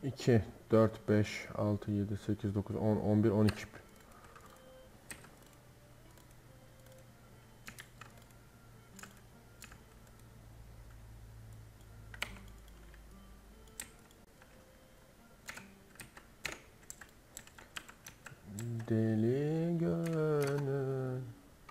2, 4, 5, 6, 7, 8, 9, 10, 11, 12. Deli gönül.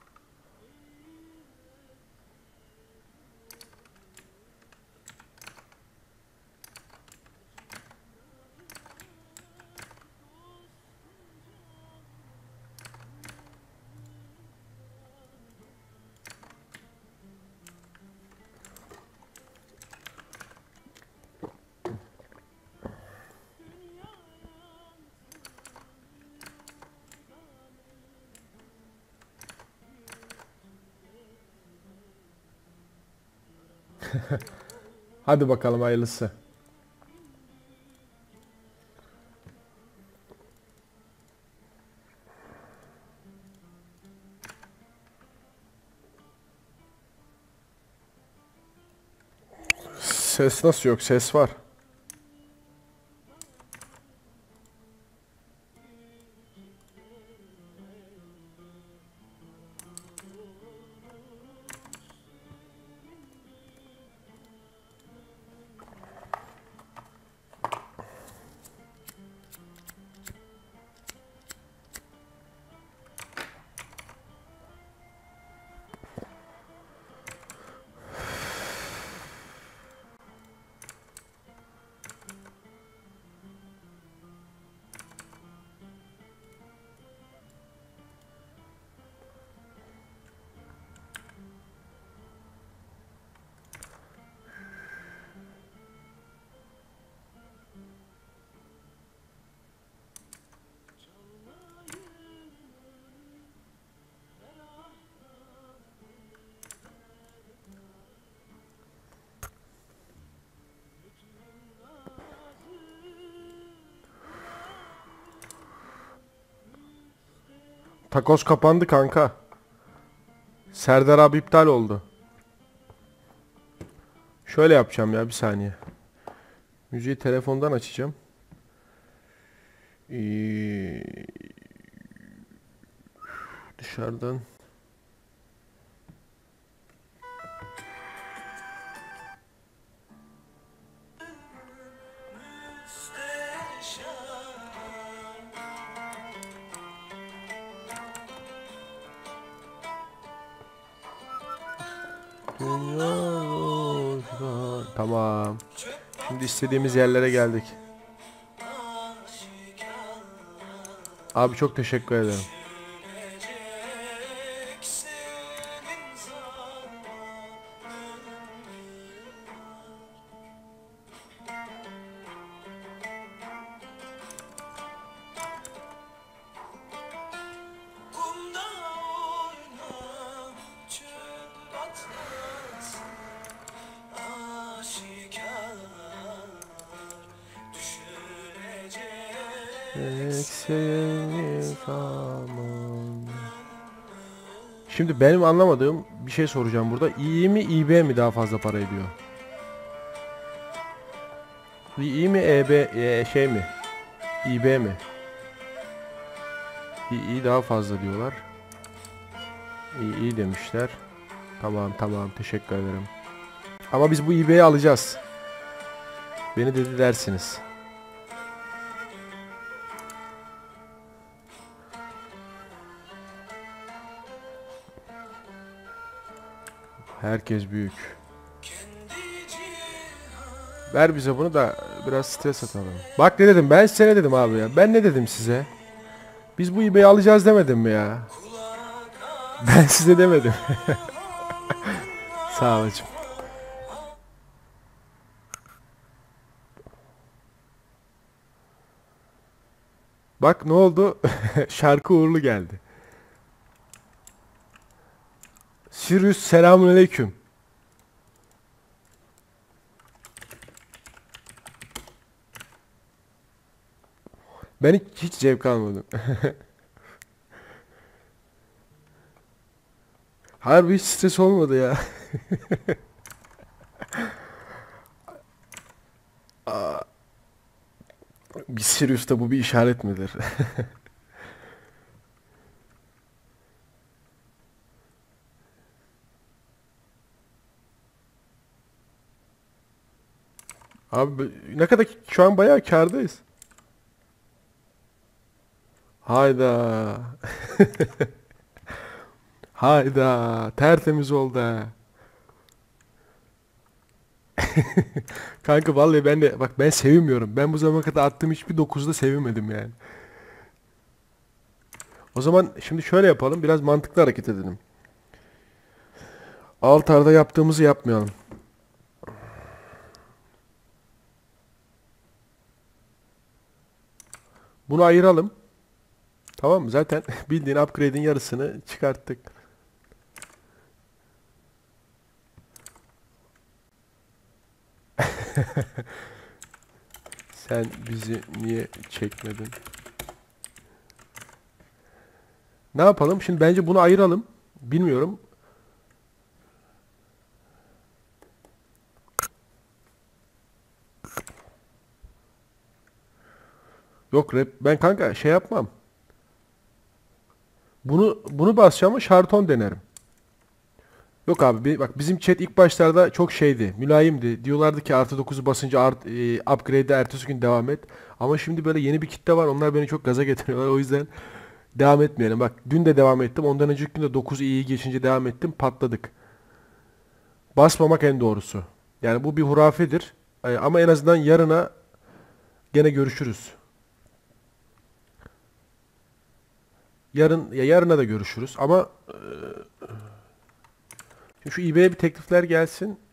Hadi bakalım hayırlısı. Ses nasıl yok? Ses var. Takos kapandı kanka. Serdar abi iptal oldu. Şöyle yapacağım ya, bir saniye. Müziği telefondan açacağım. Dışarıdan. Tamam. Şimdi istediğimiz yerlere geldik. Abi çok teşekkür ederim. Şimdi benim anlamadığım bir şey soracağım burada. İ mi İB mi daha fazla para ediyor? İ mi EB şey mi? İB mi? İ daha fazla diyorlar. İyi demişler. Tamam tamam, teşekkür ederim. Ama biz bu İB'yi alacağız. Beni dedi dersiniz. Herkes büyük. Ver bize bunu da biraz stres atalım. Bak ne dedim, ben size ne dedim abi ya. Ben ne dedim size? Biz bu İB'yi alacağız demedim mi ya? Ben size demedim. Sağ ol hacım. Bak ne oldu? Şarkı uğurlu geldi. Sirius selamünaleyküm. Ben hiç zevk almadım. Harbi hiç stres olmadı ya. Bir Sirius'ta bu bir işaret midir? Abi ne kadar şu an bayağı kârdayız. Hayda. Hayda. Tertemiz oldu ha. Kanka vallahi ben de bak ben sevinmiyorum. Ben bu zamana kadar attığım hiçbir 9'da sevinmedim yani. O zaman şimdi şöyle yapalım. Biraz mantıklı hareket edelim. Alt arda yaptığımızı yapmayalım. Bunu ayıralım. Tamam mı? Zaten bildiğin upgrade'in yarısını çıkarttık. Sen bizi niye çekmedin? Ne yapalım? Şimdi bence bunu ayıralım. Bilmiyorum. Yok rap. Ben kanka şey yapmam. Bunu basacağım ama şarton denerim. Yok abi bak bizim chat ilk başlarda çok şeydi. Mülayimdi. Diyorlardı ki artı 9'u basınca upgrade'de ertesi gün devam et. Ama şimdi böyle yeni bir kitle var. Onlar beni çok gaza getiriyorlar. O yüzden devam etmeyelim. Bak dün de devam ettim. Ondan önceki gün de 9 iyi geçince devam ettim. Patladık. Basmamak en doğrusu. Yani bu bir hurafedir. Ama en azından yarına gene görüşürüz. Yarına da görüşürüz. Ama şu eBay'e bir teklifler gelsin.